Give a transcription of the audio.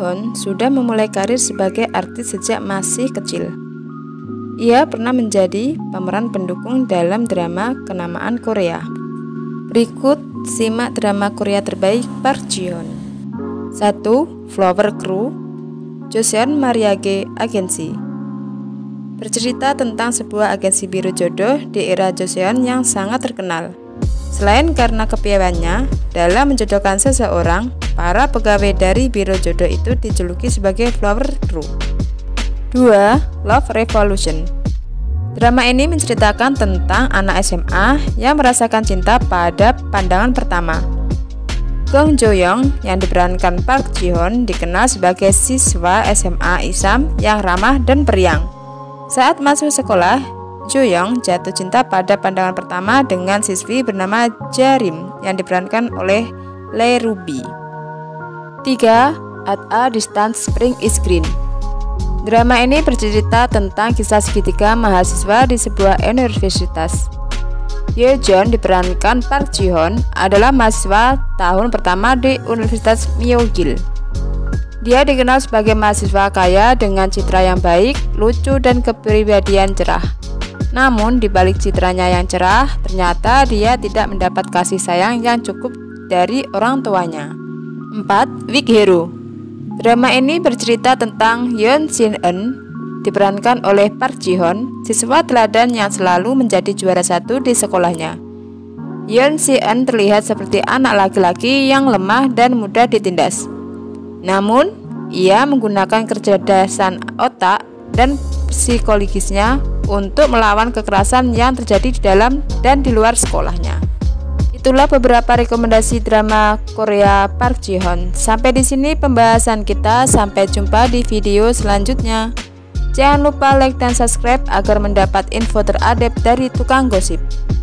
Ji-hoon sudah memulai karir sebagai artis sejak masih kecil. Ia pernah menjadi pemeran pendukung dalam drama kenamaan Korea. Berikut simak drama Korea terbaik Park Ji-hoon. 1. Flower Crew, Joseon Mariage Agency. Bercerita tentang sebuah agensi biru jodoh di era Joseon yang sangat terkenal. Selain karena kepiawaiannya dalam menjodohkan seseorang, para pegawai dari biro jodoh itu dijuluki sebagai Flower Crew. 2. Love Revolution. Drama ini menceritakan tentang anak SMA yang merasakan cinta pada pandangan pertama. Gong Jo-young yang diperankan Park Ji-hoon dikenal sebagai siswa SMA Isam yang ramah dan periang. Saat masuk sekolah, Jo-young jatuh cinta pada pandangan pertama dengan siswi bernama Ja-rim yang diperankan oleh Lee Ruby. 3. At a Distance Spring is Green. Drama ini bercerita tentang kisah segitiga mahasiswa di sebuah universitas. Ye Jeon diperankan Park Ji-hoon adalah mahasiswa tahun pertama di Universitas Myeongil. Dia dikenal sebagai mahasiswa kaya dengan citra yang baik, lucu, dan kepribadian cerah. Namun di balik citranya yang cerah, ternyata dia tidak mendapat kasih sayang yang cukup dari orang tuanya. 4. Weak Hero. Drama ini bercerita tentang Yoon Shin-eun diperankan oleh Park Ji-hoon, siswa teladan yang selalu menjadi juara satu di sekolahnya. Yoon Shin-eun terlihat seperti anak laki-laki yang lemah dan mudah ditindas. Namun, ia menggunakan kecerdasan otak dan psikologisnya untuk melawan kekerasan yang terjadi di dalam dan di luar sekolahnya. Itulah beberapa rekomendasi drama Korea Park Ji-hoon. Sampai di sini pembahasan kita, sampai jumpa di video selanjutnya. Jangan lupa like dan subscribe agar mendapat info terupdate dari Tukang Gosip.